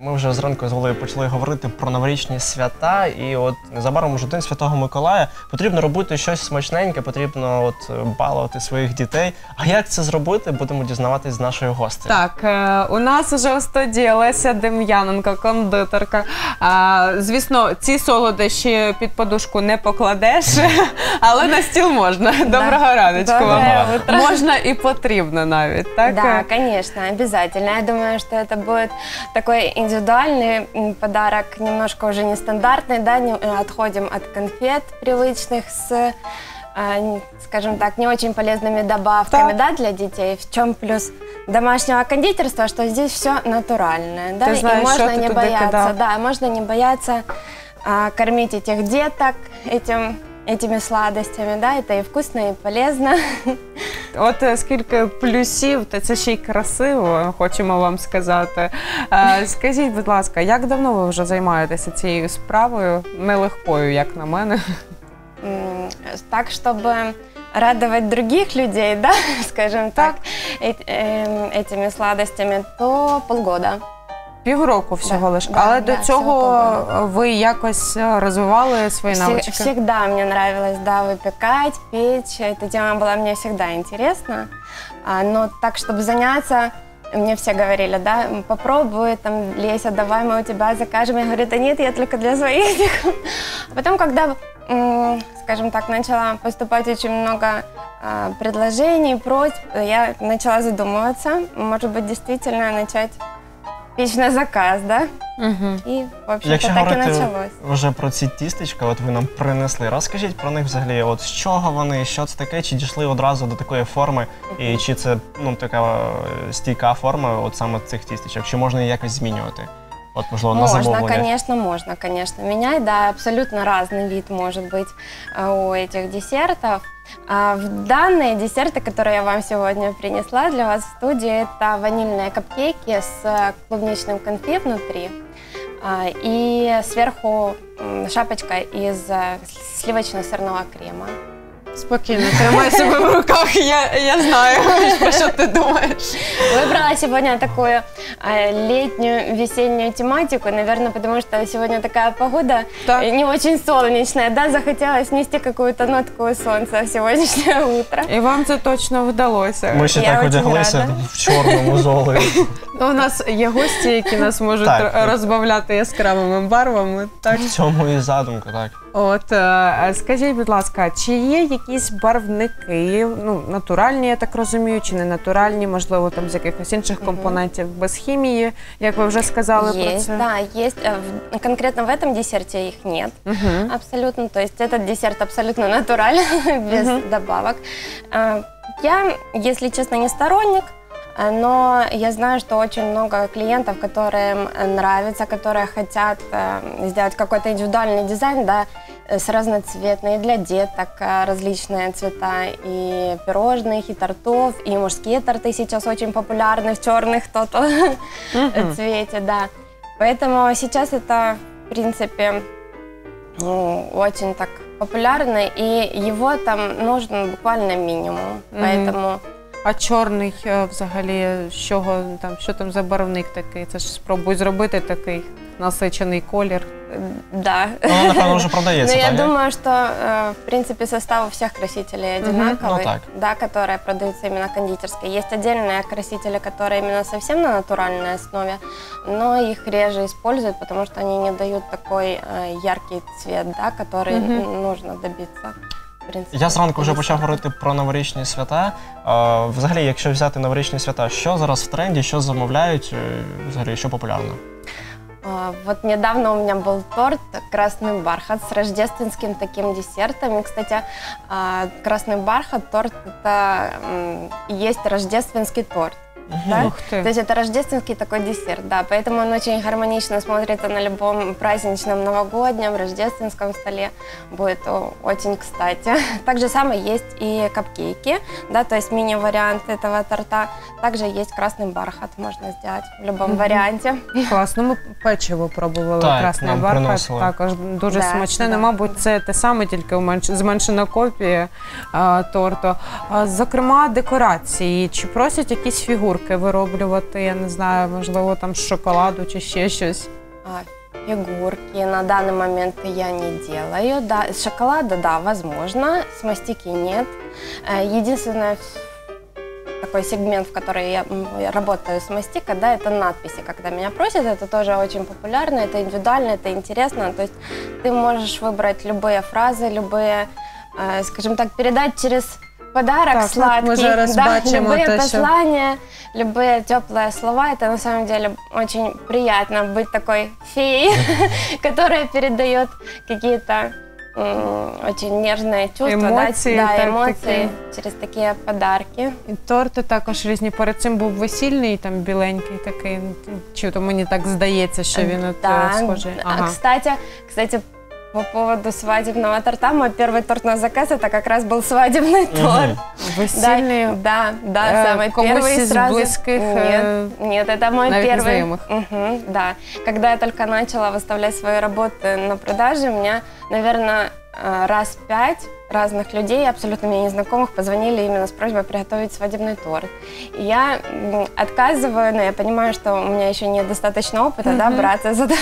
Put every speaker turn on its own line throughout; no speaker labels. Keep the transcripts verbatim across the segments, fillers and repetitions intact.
Ми вже зранку з Олею почали говорити про новорічні свята, і от незабаром уже День Святого Миколая. Потрібно робити щось смачненьке, потрібно от балувати своїх дітей. А як це зробити, будемо дізнаватись з нашої гості.
Так, у нас вже у студії Леся Дем'яненко, кондитерка. Звісно, ці солодощі під подушку не покладеш, але на стіл можна. Доброго раночку вам. Можна і потрібно навіть, так?
Да, конечно, обязательно. Я думаю, что это будет такой индивидуальный подарок, немножко уже нестандартный, да, не, отходим от конфет привычных с, скажем так, не очень полезными добавками, да, для детей. В чем плюс домашнего кондитерства, что здесь все натуральное, да,
ты знаешь,
и можно не бояться,
кидал.
да, можно не бояться а, кормить этих деток этим, этими сладостями, да, это и вкусно, и полезно.
От скільки плюсів, та це ще й красиво, хочемо вам сказати. Скажіть, будь ласка, як давно ви вже займаєтеся цією справою, нелегкою, як на мене?
Так, чтобы радовать других людей, да, скажем так, этими сладостями, то полгода.
Півроку всього
да,
лише.
Да,
Але
да,
до цього ви якось розвивали свої навички?
Всегда мне нравилось, да, выпекать, печь. Эта тема была мне всегда интересна. А, но так, чтобы заняться, мне все говорили, да, попробуй, там, Леся, давай мы у тебя закажем. Я говорю, да нет, я только для своих. А потом, когда, скажем так, начала поступать очень много а, предложений, просьб, я начала задумываться, может быть, действительно начать печь на заказ, да?
Угу.
І, в общем-то, так і почалось.
Вже про ці тістечка, от ви нам принесли. Розкажіть про них взагалі, от з чого вони, що це таке, чи дійшли одразу до такої форми, і чи це, ну, така стійка форма от саме цих тістечок, чи можна її якось змінювати? Вот, можливо, на замовлення.
Можно, конечно, можно, конечно, менять, да, абсолютно разный вид может быть у этих десертов. А данные десерты, которые я вам сегодня принесла для вас в студии, это ванильные капкейки с клубничным конфи внутри и сверху шапочка из сливочно-сырного крема.
Спокійно, тримай себе в руках, я, я знаю, про що ти думаєш.
Выбрала сегодня такую летнюю, весеннюю тематику, наверное, потому что сегодня такая погода так. не очень солнечная, да, захотелось внести какую-то нотку солнца в сегодняшнее утро.
І вам це точно вдалося.
Ми ще я так одяглися в чорному золі.
У нас є гості, які нас можуть так, розбавляти яскравими барвами. Так?
В цьому і задумка, так.
От, скажіть, будь ласка, чи є якісь барвники, ну, натуральні, я так розумію, чи не натуральні, можливо, там з якихось інших компонентів, угу. без хімії, як ви вже сказали
есть,
про це?
Да, есть. Конкретно в этом десерте их нет, угу. абсолютно. То есть этот десерт абсолютно натуральный, без угу. добавок. Я, если честно, не сторонник, но я знаю, что очень много клиентов, которым нравится, которые хотят сделать какой-то индивидуальный дизайн, да, с разноцветной для деток, различные цвета и пирожных, и тортов, и мужские торты сейчас очень популярны в черных кто-то uh-huh. цвете, да. Поэтому сейчас это, в принципе, ну, очень так популярно, и его там нужен буквально минимум, uh-huh. поэтому...
А чорний взагалі, що там, що там за барвник такий? Це ж спробуй зробити такий насичений колір.
Да.
Ну, напевно, уже продается.
Но я думаю, что, в принципе, состав у всех красителей одинаковый,
ну,
да, которые продаются именно кондитерские. Есть отдельные красители, которые именно совсем на натуральной основе, но их реже используют, потому что они не дают такой яркий цвет, да, который mm-hmm. нужно добиться.
Я зранку вже почав говорити про новорічні свята. Взагалі, якщо взяти новорічні свята, що зараз в тренді, що замовляють, взагалі, що популярно?
Вот недавно у меня был торт «Красный бархат» с рождественским таким десертом. И, кстати, «Красный бархат» торт – это и есть рождественский торт. Да? То есть это рождественский такой десерт, да, поэтому он очень гармонично смотрится на любом праздничном, новогоднем, рождественском столе, будет очень кстати. Так же самое есть и капкейки, да, то есть мини-вариант этого торта. Также есть красный бархат, можно сделать в любом mm-hmm. варіанті.
Класно, ми печиво пробували,
так,
красний бархат, приносили. Також дуже да, смачне, да. Мабуть, це те саме, тільки зменшена копія а, торту. А, зокрема, декорації, чи просять якісь фігурки фігурки вироблювати, я не знаю, можливо, там з шоколаду чи ще щось?
А, Фигурки на данный момент я не делаю. Да, из шоколада, да, возможно, с мастики нет. Э, Единственное, такой сегмент, в который я м, я работаю с мастика, да, это надписи. Когда меня просят, это тоже очень популярно, это индивидуально, это интересно. То есть ты можешь выбрать любые фразы, любые, э, скажем так, передать через подарок
Так,
сладкий,
мы зараз
да,
бачимо
любые
те, що-
послания, любые теплые слова. Это на самом деле очень приятно быть такой феей, которая передает какие-то м, очень нежные чувства, да,
Емоції,
да,
так,
эмоции
такі.
через такие подарки.
І торти також різні. Перед цим був весільний, там біленький такий. Чи то мені так здається, що він от
Да.
е, схожий.
А, Кстати, кстати, по поводу свадебного торта, мой первый торт на заказ, это как раз был свадебный торт.
Весільний.
Да, да, да,
Э,
самый
комусь
первый
из
сразу.
близких,
Нет,
э,
нет, это мой
навіть
первый.
незнайомих.
Мгм, да. Когда я только начала выставлять свои работы на продаже, у меня, наверное, раз пять разных людей, абсолютно мне незнакомых, позвонили именно с просьбой приготовить свадебный торт. И я м, отказываю, но я понимаю, что у меня еще нет достаточно опыта, да, браться за,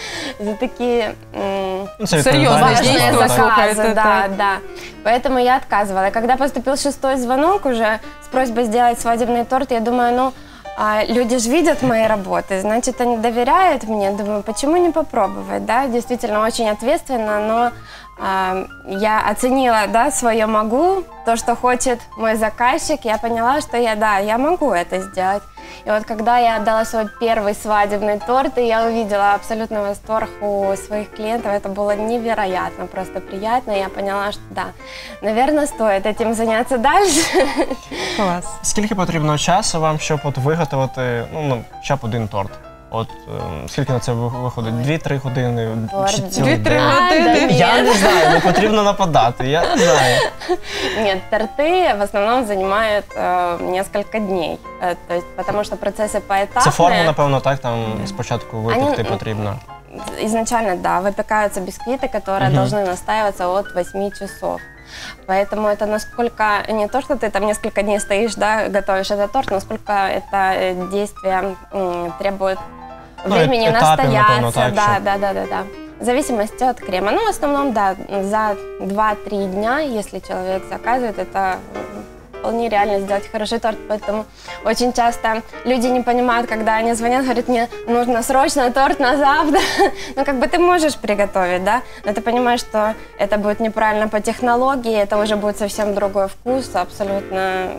за такие м,
Ну, це
Серйозно,
відповідальність,
дійсно,
важные
так.
так.
заказы,
Слушай, это
да,
так.
да. Поэтому я отказывала. И когда поступил шестой звонок уже с просьбой сделать свадебный торт, я думаю, ну, а, люди же видят мои работы, значит, они доверяют мне. Думаю, почему не попробовать, да? Действительно, очень ответственно, но а, я оценила, да, свое могу, то, что хочет мой заказчик. Я поняла, что я, да, я могу это сделать. И вот когда я отдала свой первый свадебный торт, и я увидела абсолютный восторг у своих клиентов, это было невероятно, просто приятно. И я поняла, что да, наверное, стоит этим заняться дальше.
Клас.
Скільки потрібно часу вам, щоб от виготовити, ну, ну, хоча б один торт? От е, скільки на це ви- виходить? Дві-три години?
Торт.
Чи цілий
Дві-три
день?
години?
А, да
Я
нет.
не знаю, не потрібно нападати, я не знаю.
Нет, торты в основном занимают э, несколько дней, Э, то есть, потому что процессы поэтапные.
Це форма, напевно, так, там спочатку випекти
Они-
потрібно.
Изначально, да, выпекаются бисквиты, которые
Мгм.
должны настаиваться от восьми часов. Поэтому это насколько, не то, что ты там несколько дней стоишь, да, готовишь этот торт, насколько это э, действие м, требует
Ну,
времени
этапы,
настояться.
напевно, так,
да,
что-
да, да, да, да. В зависимости от крема. Ну, в основном, да, за два-три дня, если человек заказывает, это м, вполне реально сделать хороший торт. Поэтому очень часто люди не понимают, когда они звонят, говорят, мне нужно срочно торт на завтра. Ну, как бы ты можешь приготовить, да, но ты понимаешь, что это будет неправильно по технологии, это уже будет совсем другой вкус, абсолютно м,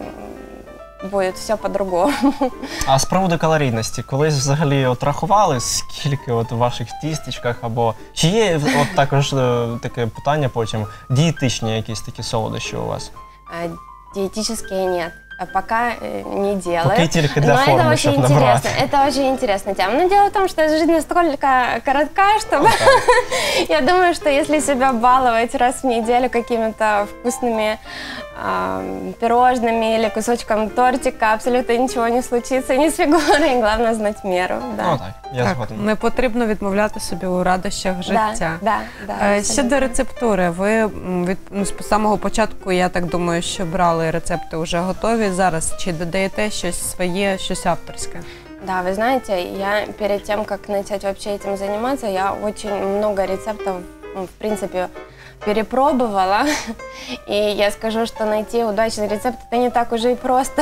будет все по-другому.
А з приводу калорійності, колись взагалі от рахували, скільки от у ваших тістечках, або чи є от також е, таке питання потім, дієтичні якісь такі солодощі у вас?
А, Диетические нет. А Пока э, не делаю.
Поки тільки для
Но
форми,
это очень
щоб
интересно.
набрати.
Это очень интересная тема. Но дело в том, что жизнь настолько коротка, что я думаю, что если себя баловать раз в неделю какими-то вкусными а, пирожными или кусочком тортика, абсолютно ничего не случится ни с фигурой. Главное знать меру. Да.
Ну так, я
Так,
згоден.
не потрібно відмовляти собі у радощах
Да,
життя.
да, да,
Е,
абсолютно.
Щодо рецептури, ви м, від ну, з самого початку, я так думаю, що брали рецепти вже готові. Зараз чи додаєте щось своє, щось авторське?
Да, вы знаете, я перед тем, как начать вообще этим заниматься, я очень много рецептов, м, в принципе, перепробовала. И я скажу, что найти удачный рецепт – это не так уже и просто.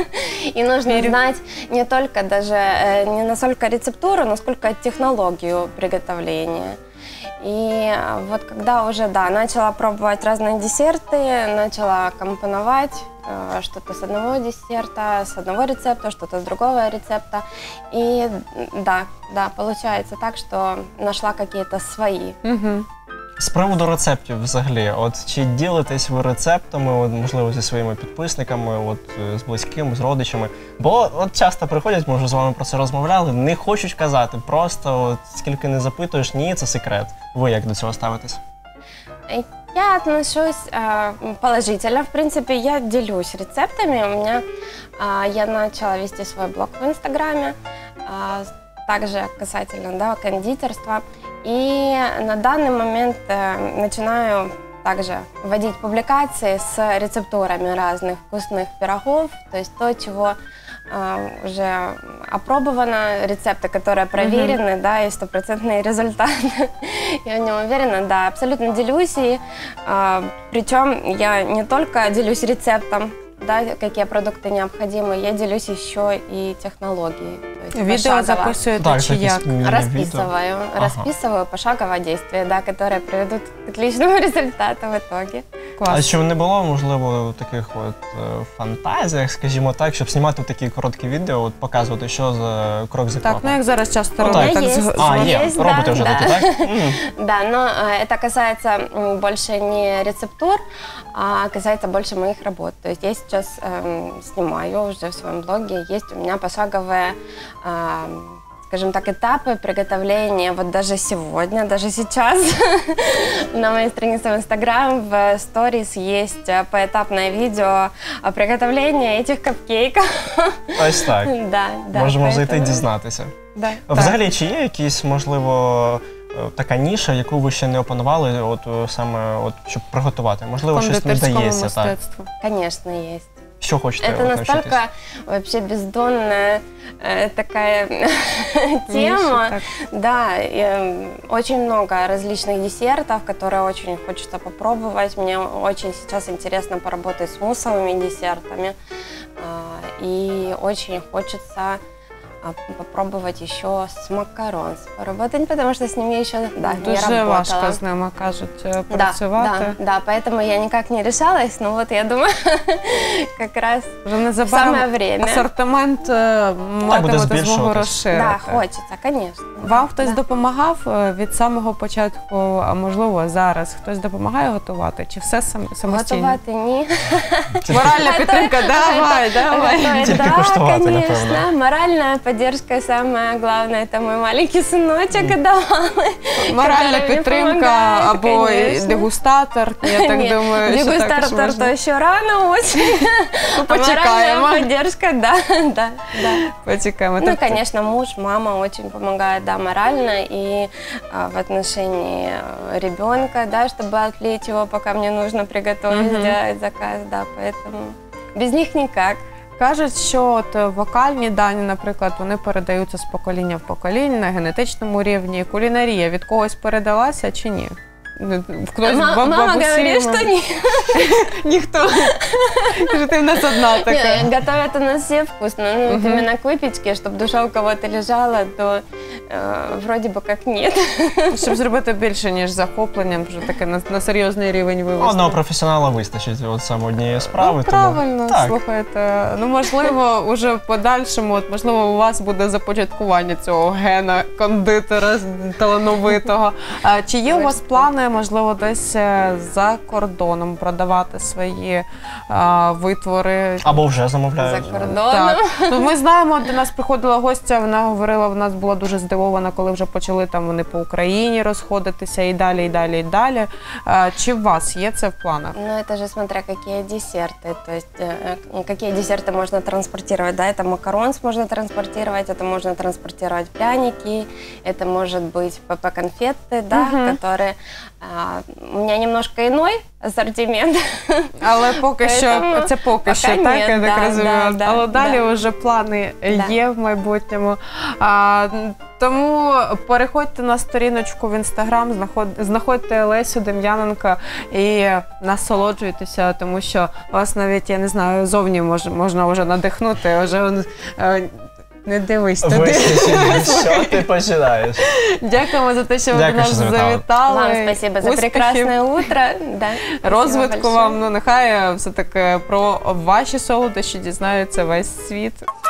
И нужно
Пере-
знать не только даже, э, не настолько рецептуру, насколько технологию приготовления. И э, вот когда уже, да, начала пробовать разные десерты, начала компоновать э, что-то с одного десерта, с одного рецепта, что-то с другого рецепта. И м, да, да, получается так, что нашла какие-то свои.
Угу.
З приводу рецептів взагалі, от чи ділитесь ви рецептами, от, можливо, зі своїми підписниками, от е, з близькими, з родичами? Бо от часто приходять, ми вже з вами про це розмовляли, не хочуть казати, просто от, скільки не запитуєш, ні, це секрет. Ви як до цього ставитесь?
Э, Я отношусь э, положительно. В принципе, я делюсь рецептами. У меня э, я начала вести свой блог в Инстаграме, э, также касательно, да, кондитерства. И на данный момент э, начинаю также вводить публикации с рецептурами разных вкусных пирогов, то есть то, чего уже опробовано, рецепты, которые проверены, mm-hmm. да, и стопроцентный результат. Я в нем уверена, да, абсолютно делюсь. И, а, причем я не только делюсь рецептом, да, какие продукты необходимы, я делюсь еще и технологией.
Видео записываете,
так,
чи як?
Расписываю,
Ага.
расписываю пошаговое действие, да, которые приведут к отличному результату в итоге.
Клас.
А чи не було, можливо, таких от е, фантазіях, скажімо так, щоб знімати такі короткі відео, от показувати, що за крок за
Так,
кроком?
ну як зараз часто
Ну,
роблять,
так.
так
Є.
з-
А,
з-
є,
Есть,
робите
да,
вже
да.
такі, так? М.
Да, но э, это касается м, больше не рецептур, а касается больше моих работ. То есть я сейчас эм, снимаю уже в своем блоге, есть у меня пошаговые, эм, скажем так, этапы приготовления. Вот даже сегодня, даже сейчас на моей странице в Инстаграм в сторис есть э, поэтапное видео о приготовлении этих капкейков.
Ось так.
Да, да.
Можемо зайти і
поэтому-
дізнатися.
Да.
Взагалі, чи є якісь, можливо, е, така ніша, яку ви ще не опанували, от е, саме от, щоб приготувати? Можливо, щось не
кондитерському
вдається, так?
мистецтву.
Конечно, есть.
Що хочете
Это
от,
настолько
навчитись?
вообще бездонная э, такая
Ніша,
тема.
так.
Да, и, э, очень много различных десертов, которые очень хочется попробовать. Мне очень сейчас интересно поработать с муссовыми десертами. А, И очень хочется а, попробовать еще с макарон поработать, потому что с ними еще да, не
Дуже
работала.
важко з ними, кажуть, е,
Да,
працювати.
да, да, поэтому я никак не решалась, но вот я думаю, как раз
Вже незабаром
Саме время.
асортимент е, матимете змогу
збільшуватись.
розширити.
да, хочется, конечно.
Вам хтось
Да.
допомагав е, від самого початку, а можливо зараз хтось допомагає готувати? Чи все сам, самостійно?
Готоваты ні.
Моральна підтримка, давай, давай.
Готовить,
Тільки
да,
куштувати,
конечно.
напевно.
Моральная поддержка самое главное. Это мой маленький сыночек давал.
Моральна
который мне
підтримка
помогает,
або
конечно.
дегустатор, я так
Нет,
думаю, що також
дегустатор
можна.
то еще рано очень.
Ну,
А
почекаємо.
моральная поддержка, да, да, да.
Почекаємо.
Ну,
Тобто-
конечно, муж, мама очень помогают, да, морально и а, в отношении а, ребенка, да, чтобы отвлечь его, пока мне нужно приготовить,
Мгм.
сделать заказ, да, поэтому без них никак.
Кажуть, що от е, вокальні дані, наприклад, вони передаються з покоління в покоління на генетичному рівні. Кулінарія від когось передалася чи ні? Ну, Хтось
Ма-
баб-
мама
бабусі,
говорит,
мам-
что нет.
Ніхто. Каже, ти в нас одна така.
Не, готовят у нас все вкусно, ну, вот
Мгм.
именно к выпечке, чтобы душа у кого-то лежала, то э, вроде бы как нет.
Щоб зробити більше, ніж захопленням, вже таке на, на серйозний рівень вивести.
Одного професіонала вистачить от саме однієї справи.
Ну,
тому-
правильно,
Так.
слухайте. Ну, можливо, уже в подальшому, от, можливо, у вас буде започаткування цього гена кондитера талановитого. А, чи є у вас плани, можливо, десь е, за кордоном продавати свої а, витвори?
Або вже замовляють.
За кордоном.
Так. Ну, ми знаємо, до нас приходила гостя, вона говорила, вона була дуже здивована, коли вже почали там вони по Україні розходитися і далі, і далі, і далі. А, чи у вас є це в планах?
Ну, это же смотря какие десерты, то есть э, какие десерты можно транспортировать, да, это макаронс можно транспортировать, это можно транспортировать пряники, это может быть ПП-конфеты, да,
Мгм.
которые а, у меня немножко иной ассортимент.
Але поки що,
Поэтому
це поки
поки
що,
ні,
так, я так
да,
розумію.
да, да,
Але далі
да.
вже плани
Да.
є в майбутньому. А, тому переходьте на сторіночку в Інстаграм, знаход, знаходьте Лесю Дем'яненко і насолоджуйтеся, тому що вас навіть, я не знаю, зовні мож, можна вже надихнути, вже он, е, не дивись туди.
Вистачить, що ти починаєш?
Дякуємо за те, що ви
Дякую,
до нас
що завітали.
завітали.
Вам спасибо за
Успіхів.
прекрасное утро. Да.
Розвитку
Спасибо
вам,
большое.
ну нехай все таки про ваші солодощі дізнається весь світ.